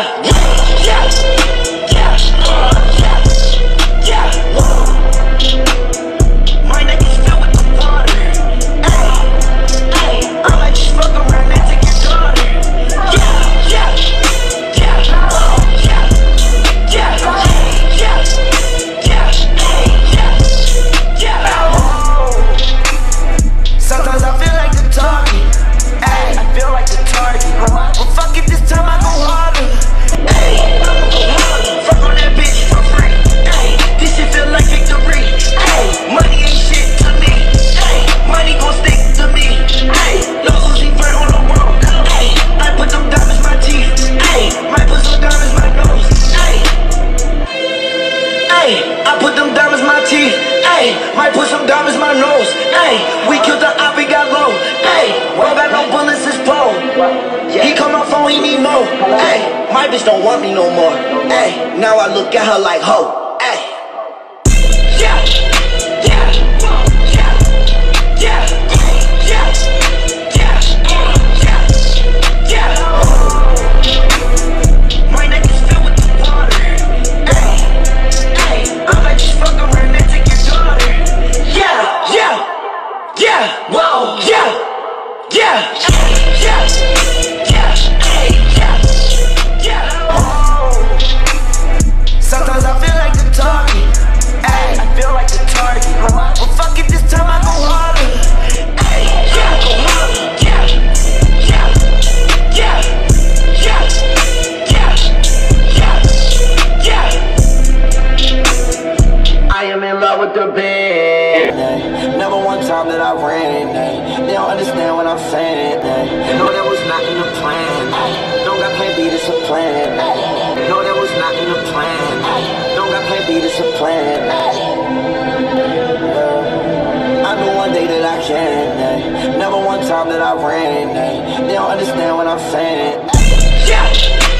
Yeah, yeah, yeah, yeah, yeah, yeah, whoa. My neck is filled with the water. Ay, I let you smoke around and take your daughter. Yeah, yeah, yeah, yeah, yeah, yeah, yeah, yeah. Sometimes I feel like the target. Ay, I feel like the target. Well, fuck it, this time I go harder. Ay, I'ma go harder. Fuck on that bitch for free. Ay, this shit feel like victory. Ay, money ain't shit to me. Ay, money gon' stick to me. Ay, Lil Uzi Vert on the road. Ay, I put them diamonds my teeth. Ay, might put some diamonds my nose. Ay, ay, I put them diamonds my teeth. Ay, might put some diamonds my nose. Ay, we killed the op, we got low. Ay, well got no bullets, it's pro. He call my phone, he need more. Ay, my bitch don't want me no more. Ay, now I look at her like ho. Ay, yeah, yeah, yeah, yeah, yeah, yeah, yeah, yeah. My neck is filled with the water. Ay, ay, I let you fuck around and take your daughter. Yeah, yeah, yeah, whoa, yeah, yeah, yeah, yeah, yeah, yeah. Sometimes I feel like the target. Ay, I feel like the target. Well, fuck it, this time I go harder. Ay, yeah, go harder. Yeah, yeah, yeah, yeah, yeah, yeah. I am in love with the band. Never one time that I ran. They don't understand what I'm saying. No, that was not in the plan. Don't got plan B, this a plan. No, that was not in the plan. Don't got plan B, this a plan. I know one day that I can. Never one time that I ran. They don't understand what I'm saying. Yeah.